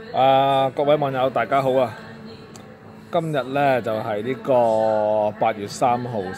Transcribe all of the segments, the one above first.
各位網友大家好啊！今日呢就係呢個8月3號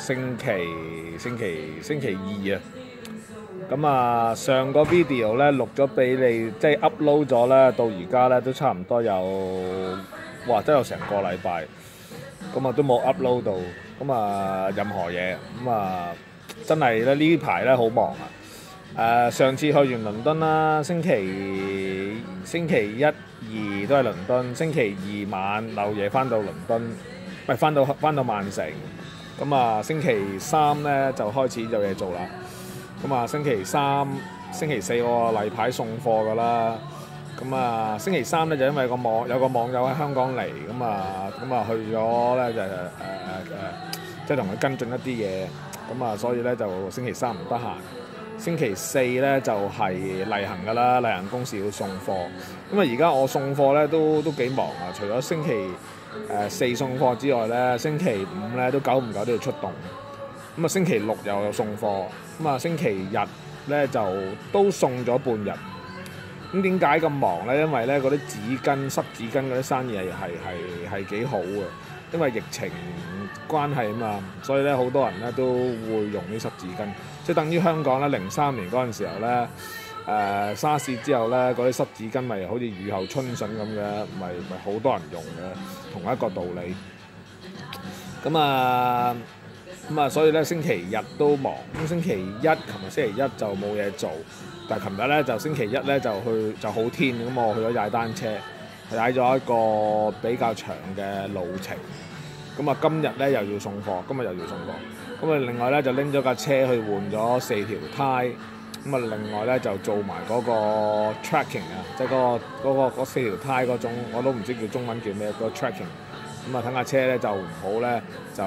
星期二啊！咁啊，上個 video 呢錄咗俾你，即係 upload 咗呢，到而家呢都差唔多真有成個禮拜，咁啊都冇 upload 到，咁啊任何嘢，咁啊真係咧呢排呢好忙啊！上次去完倫敦啦，星期一、二都係倫敦，星期二晚漏夜翻到倫敦，唔係翻到曼城。咁啊，星期三咧就開始有嘢做啦。咁啊，星期三、星期四我例牌送貨噶啦。咁啊，星期三咧就因為有個網友喺香港嚟，咁啊去咗咧就即係同佢跟進一啲嘢。咁啊，所以咧就星期三唔得閒。星期四咧就係例行㗎啦，例行公事要送貨。咁啊，而家我送貨咧都幾忙啊！除咗星期四送貨之外咧，星期五咧都久唔久都要出動。咁啊，星期六又有送貨。咁啊，星期日咧就都送咗半日。咁點解咁忙咧？因為咧嗰啲濕紙巾嗰啲生意係幾好嘅，因為疫情關係啊嘛，所以咧好多人咧都會用啲濕紙巾。即係等於香港咧03年嗰陣時候咧，沙士之後咧嗰啲濕紙巾咪好似雨後春筍咁嘅，咪好多人用嘅，同一個道理。咁啊，所以咧星期日都忙。咁星期一就冇嘢做，但係琴日咧就星期一咧就好天，咁我去咗踩單車，踩咗一個比較長嘅路程。咁啊，今日咧又要送貨，咁啊，另外咧就拎咗架車去換咗4條胎，咁啊，另外咧就做埋嗰個 tracking 啊，即係嗰4條胎嗰種，我都唔知叫中文叫咩，嗰個 tracking。咁啊，等架車咧就唔好咧，就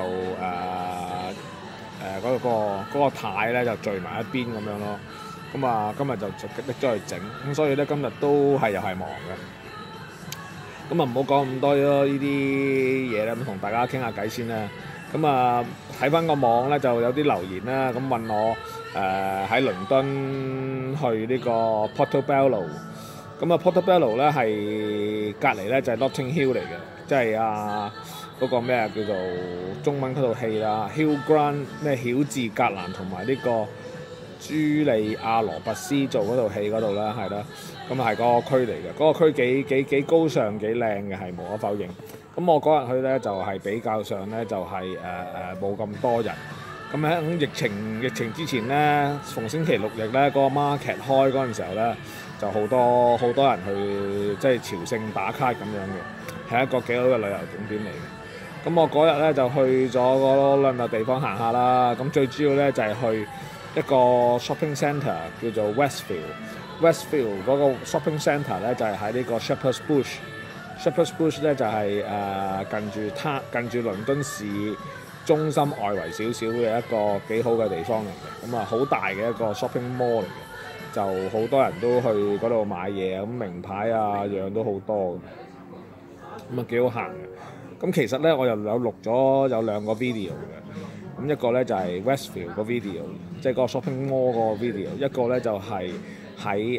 嗰個軚咧就聚埋一邊咁樣咯。咁啊，今日就拎咗去整，咁所以咧今日都又係忙嘅。咁啊，唔好講咁多呢啲嘢啦，咁同大家傾下偈先啦。咁啊，睇翻個網咧就有啲留言啦，咁問我喺倫敦去呢個 Portobello。咁啊 Portobello 咧係隔離咧就係 Notting Hill 嚟嘅，即係嗰個咩叫做中文嗰套戲啦 ，Hugh Grant 咩曉治格蘭同埋呢個朱莉亞羅拔斯做嗰套戲嗰度啦，係啦。咁啊係嗰個區嚟嘅，嗰個區幾高尚幾靚嘅，係無可否認。咁我嗰日去咧就係比較上咧就係冇咁多人。咁喺疫情之前咧，逢星期六日咧嗰個 market 開嗰陣時候咧，就好多人去即係朝聖打卡咁樣嘅，係一個幾好嘅旅遊景點嚟嘅。咁我嗰日咧就去咗嗰兩個地方行下啦。咁最主要咧就係去一個 shopping centre 叫做 Westfield 嗰個 shopping centre 咧就係喺呢個 Shepherd's Bush 咧就係近住倫敦市中心外圍少少嘅一個幾好嘅地方嚟嘅。咁啊好大嘅一個 shopping mall 嚟嘅，就好多人都去嗰度買嘢，咁名牌啊樣都好多，咁啊幾好行嘅。咁其實咧我又有錄咗有2個 video 嘅，咁一個咧就係 Westfield 個 video， 即係個 shopping mall 個 video， 一個咧就係喺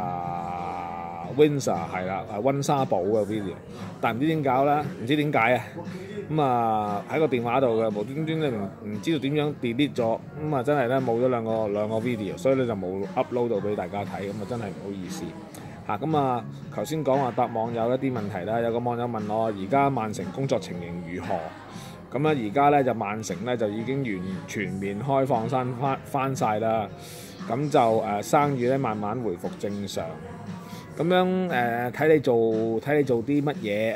Windsor 係啦，溫莎堡嘅 video， 但唔知點搞啦，唔知點解啊！咁啊喺個電話度嘅無端端咧唔知道點樣 delete 咗，咁啊真係咧冇咗兩個 video， 所以咧就冇 upload 到俾大家睇，咁啊真係唔好意思嚇。咁啊頭先講話答網友一啲問題啦，有個網友問我而家曼城工作情形如何？咁咧而家咧就曼城咧就已經全面開放翻晒啦，咁就生意咧慢慢回復正常。咁樣睇你做啲乜嘢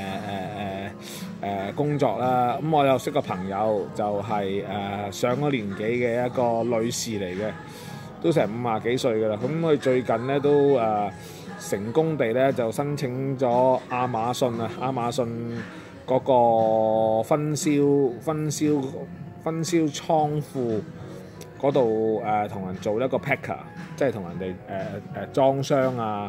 工作啦。咁我有識個朋友就係上咗年紀嘅一個女士嚟嘅，都成50幾歲㗎啦。咁佢最近咧都成功地咧就申請咗亞馬遜嗰個分銷倉庫嗰度同人做一個 packer， 即係同人哋裝箱啊、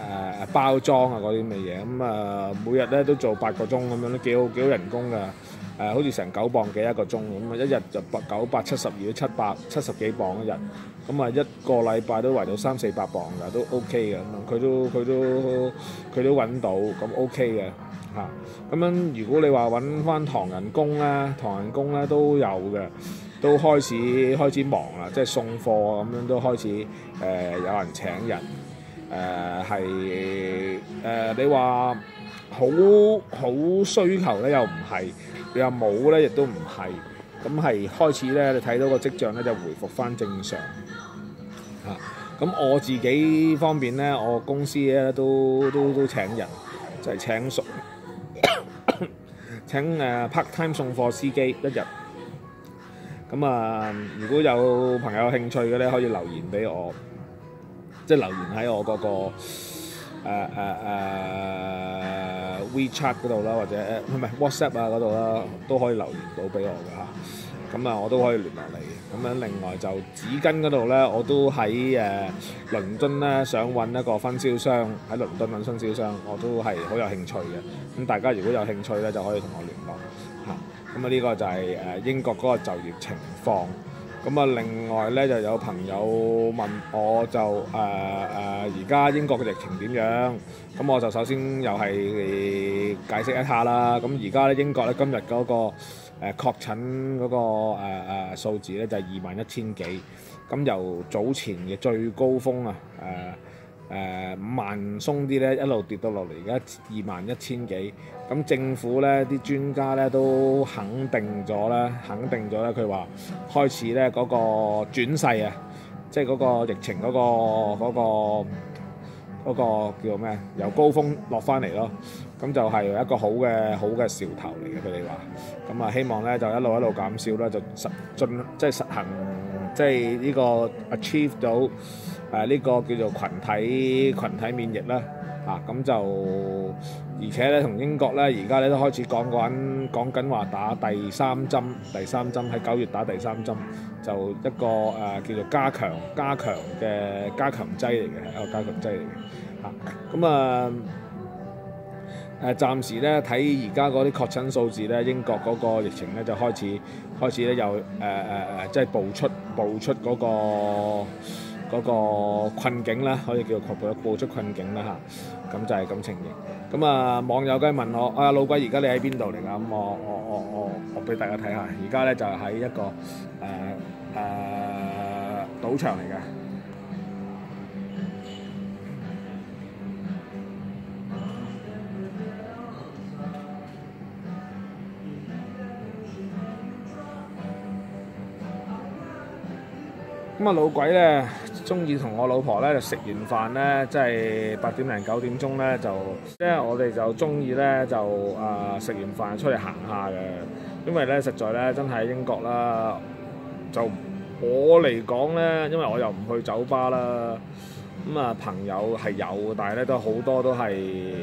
包裝啊嗰啲咁嘅嘢。咁每日咧都做8個鐘咁樣，都幾好人工㗎。 好似成9磅幾一個鐘咁啊，一日就9、8、72、770幾磅一日，咁啊一個禮拜都圍到300-400磅㗎，都 OK 嘅，佢都揾到，咁 OK 嘅嚇。咁樣如果你話揾翻唐人工咧都有嘅，都開始忙啦，即係送貨咁樣都開始有人請人，你話好需求咧又唔係，你話冇咧亦都唔係，咁係開始咧你睇到個跡象咧就回復翻正常嚇。咁我自己方面咧，我公司咧都請人，就係請part time 送貨司機一日。咁啊，如果有朋友有興趣嘅咧，可以留言俾我，即係留言喺我嗰個WeChat 嗰度啦，或者唔係 WhatsApp 啊嗰度啦，都可以留言到俾我嘅嚇。咁啊，我都可以聯絡你。咁樣另外就紙巾嗰度咧，我都喺倫敦咧，想揾一個分銷商喺倫敦揾分銷商，我都係好有興趣嘅。咁大家如果有興趣咧，就可以同我聯絡嚇。咁啊，呢個就係英國嗰個就業情況。咁啊，另外咧就有朋友問我就而家英國嘅疫情點樣？咁我就首先又係解釋一下啦。咁而家咧英國咧今日嗰個確診嗰個數字咧就係21,000幾。咁由早前嘅最高峰5萬鬆啲咧，一路跌到落嚟，而家21,000幾。咁政府咧啲專家咧都肯定咗咧，佢話開始咧嗰個轉勢啊，即係嗰個疫情嗰個叫做咩？由高峰落翻嚟咯。咁就係一個好嘅兆頭嚟嘅，佢哋話。咁啊，希望咧就一路減少啦，就實行即係呢個 achieve 到呢個叫做群體免疫啦。咁就而且咧同英國咧而家咧都開始講緊話打第三針喺9月打第3針，就一個叫做加強劑嚟嘅，一個加強劑嚟嘅。咁暫時咧睇而家嗰啲確診數字咧，英國嗰個疫情咧就開始咧又即係步出嗰個困境啦，可以叫做步出困境啦嚇。咁就係咁情形。咁網友梗係問我老鬼，而家你喺邊度嚟㗎？咁我俾大家睇下，而家咧就係喺一個賭場嚟嘅。咁老鬼咧中意同我老婆咧就食完飯咧，即係8點零9點鐘咧就，即係我哋就中意咧就食完飯出嚟行下嘅，因為咧實在咧真係英國啦，就我嚟講咧，因為我又唔去酒吧啦，咁朋友係有，但係咧都好多都係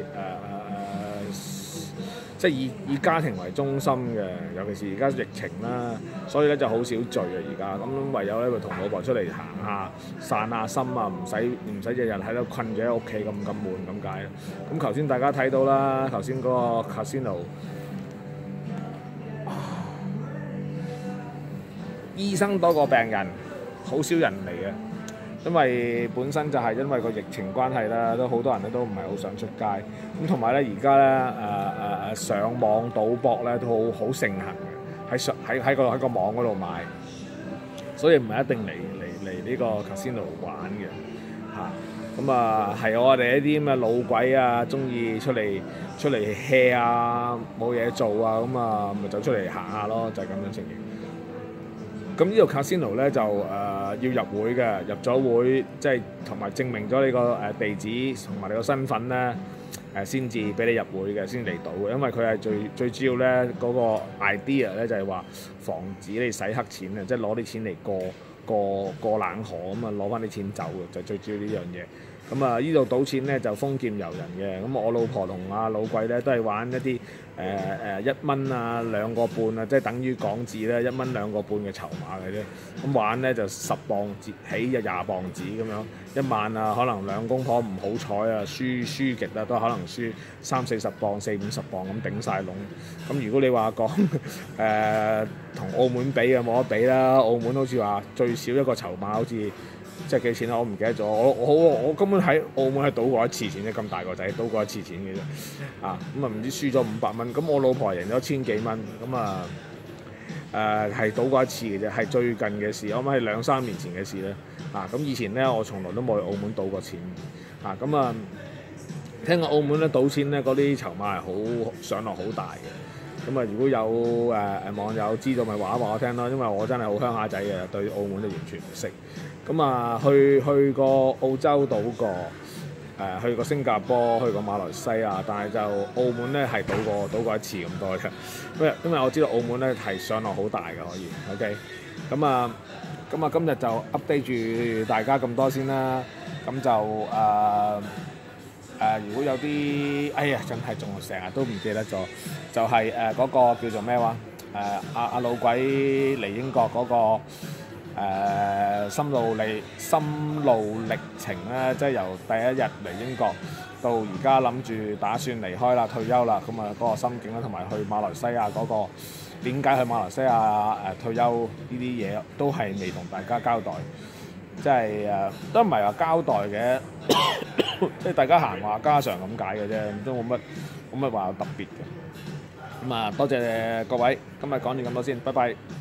即係以家庭為中心嘅，尤其是而家疫情啦，所以咧就好少聚啊而家，咁唯有咧會同老婆出嚟行下，散下心啊，唔使日日喺度困住喺屋企咁悶咁解。咁頭先大家睇到啦，頭先嗰個 casino， 醫生多過病人，好少人嚟嘅。因為本身就係因為個疫情關係啦，都好多人咧都唔係好想出街，咁同埋咧而家咧上網賭博咧都好盛行嘅，喺個網嗰度買，所以唔係一定嚟呢個 casino 玩嘅嚇。咁係我哋一啲咁嘅老鬼啊，中意出嚟 hea 啊，冇嘢做啊，咁咪走出嚟行下咯，就係咁樣情形。咁呢度 casino 咧就要入會嘅，入咗會即係同埋證明咗你個地址同埋你個身份咧先至俾你入會嘅，先嚟到嘅。因為佢係最主要咧嗰個 idea 咧就係話防止你洗黑錢啊，即係攞啲錢嚟過冷河咁啊，攞翻啲錢走嘅，就最主要呢樣嘢。 咁啊，呢度賭錢咧就豐儉由人嘅。咁我老婆同阿老貴咧都係玩一啲1蚊啊2個半啊，即係等於港紙咧1蚊2個半嘅籌碼嘅啫。咁玩咧就10磅起就20磅紙咁樣，1萬啊可能兩公婆唔好彩啊，輸極啦都可能輸30-40磅40-50磅咁頂晒籠。咁如果你話講同澳門比啊，冇得比啦。澳門好似話最少一個籌碼好似即係幾錢啦，我唔記得咗。我根本喺澳門係賭過一次錢啫，咁大個仔賭過一次錢嘅啫。咁啊唔知輸咗500蚊，咁我老婆贏咗千幾蚊，咁啊係賭過一次嘅啫，係最近嘅事，我諗係2-3年前嘅事咧。咁以前咧我從來都冇去澳門賭過錢。咁啊聽講澳門咧賭錢咧嗰啲籌碼係好上落好大嘅。咁啊如果有網友知道咪話我聽咯，因為我真係好鄉下仔嘅，對澳門都完全唔識。咁啊去過澳洲賭過，去過新加坡，去過馬來西亞，但係就澳門咧係賭過一次咁多嘅。因為我知道澳門咧係上落好大嘅可以。OK，咁啊今日就 update 住大家咁多先啦。咁就如果有啲真係仲成日都唔記得咗，就係嗰個叫做咩話阿老鬼嚟英國嗰個。心路歷程咧，即係由第一日嚟英國到而家諗住打算離開啦，退休啦，咁啊嗰個心境啦，同埋去馬來西亞嗰個點解去馬來西亞退休呢啲嘢都係未同大家交代，即係都唔係話交代嘅，即係大家閒話家常咁解嘅啫，都冇乜話特別嘅。咁多謝各位，今日講完咁多先，拜拜。